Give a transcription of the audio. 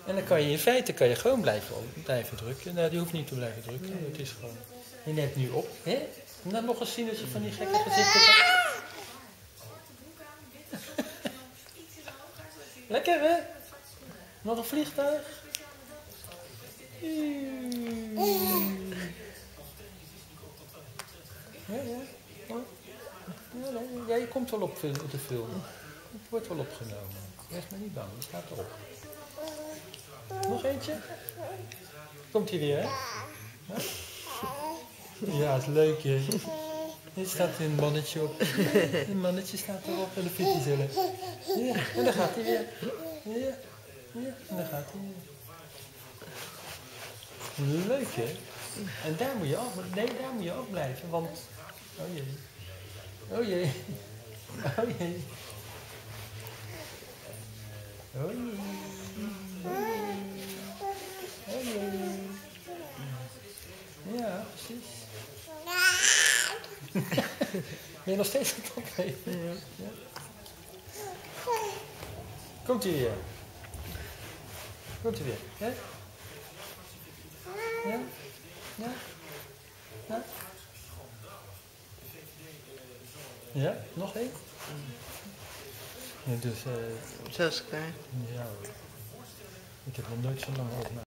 En dan kan je in feite gewoon blijven drukken. Nou, die hoeft niet te blijven drukken. Het is gewoon... Je neemt nu op. Hè? En dan nog eens zien dat je van die gekke gezichten hebt. Lekker, hè? Nog een vliegtuig. Ja. Ja, je komt wel op de film. Het wordt wel opgenomen. Wees maar niet bang, het staat erop. Nog eentje? Komt hij weer, hè? Ja, het is leuk, hè? Hier staat een mannetje op. Een mannetje staat erop en dan vindt hij zo leuk. Ja, en dan gaat hij weer. Ja, en dan gaat hij weer. Leuk, hè? En daar moet je ook blijven, want... Oh jee. Oh jee. Oh jee. Oh jee. Oh jee. Ja, precies. Ben je nog steeds aan het opgeven? Ja. Komt ie weer. Komt ie weer. Ja? Ja? Ja? Ja? Ja? Nog één? Ja, dus, Zo is het klaar. ja, ik heb nog nooit zo lang over